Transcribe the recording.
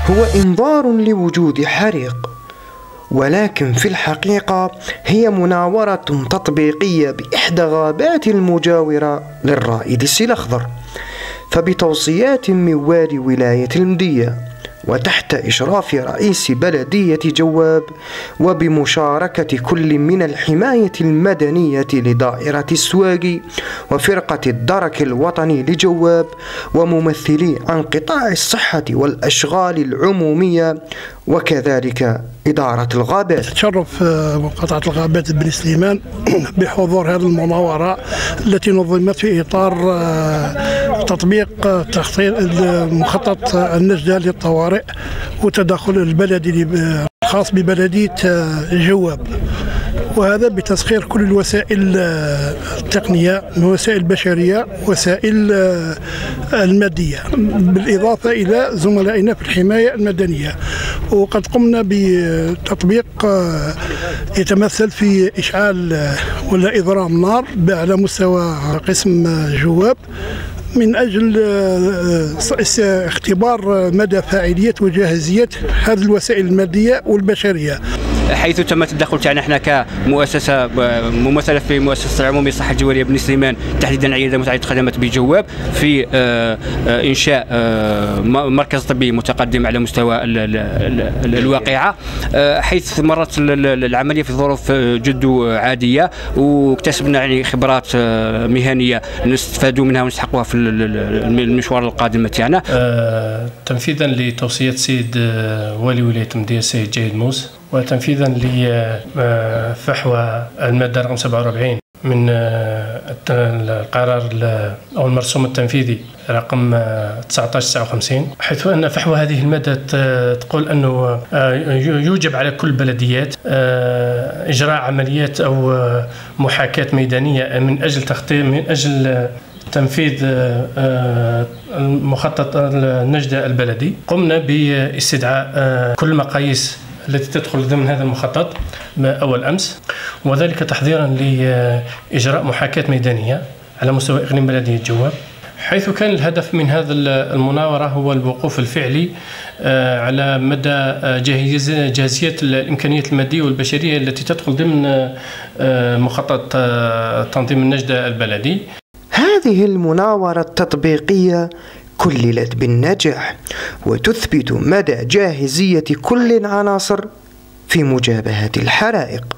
هو إنذار لوجود حريق، ولكن في الحقيقة هي مناورة تطبيقية بإحدى غابات المجاورة للرائد السي الأخضر، فبتوصيات من والي ولاية المدية وتحت إشراف رئيس بلدية جواب وبمشاركة كل من الحماية المدنية لدائرة السواقي وفرقة الدرك الوطني لجواب وممثلي عن قطاع الصحة والأشغال العمومية وكذلك إدارة الغابات. تشرف مقاطعة الغابات بن سليمان بحضور هذه المناورة التي نظمت في إطار تطبيق مخطط النجدة للطوارئ والتدخل البلدي الخاص ببلدية جواب، وهذا بتسخير كل الوسائل التقنية من وسائل بشرية وسائل المادية، بالإضافة إلى زملائنا في الحماية المدنية. وقد قمنا بتطبيق يتمثل في إشعال ولا إضرام نار على مستوى قسم جواب من أجل اختبار مدى فاعلية وجاهزية هذه الوسائل المادية والبشرية، حيث تم التدخل تاعنا احنا كمؤسسه ممثله في مؤسسه العموميه للصحه الجواريه بن سليمان، تحديدا عياده متعدده الخدمات بجواب، في انشاء مركز طبي متقدم على مستوى الواقعه، حيث مرت العمليه في ظروف جد عاديه، واكتسبنا يعني خبرات مهنيه نستفادوا منها ونستحقوها في المشوار القادم تاعنا. تنفيذا لتوصيات سيد والي ولايه المدية السيد جيد موس، وتنفيذا لفحوى المادة رقم 47 من القرار أو المرسوم التنفيذي رقم 1959، حيث أن فحوى هذه المادة تقول أنه يوجب على كل البلديات إجراء عمليات أو محاكاة ميدانية من أجل تنفيذ مخطط النجدة البلدي. قمنا باستدعاء كل المقاييس التي تدخل ضمن هذا المخطط أول أمس، وذلك تحضيرا لإجراء محاكاة ميدانية على مستوى إقليم بلدية جواب، حيث كان الهدف من هذا المناورة هو الوقوف الفعلي على مدى جاهزية الإمكانيات المادية والبشرية التي تدخل ضمن مخطط تنظيم النجدة البلدي. هذه المناورة التطبيقية كللت بالنجاح وتثبت مدى جاهزية كل العناصر في مجابهة الحرائق.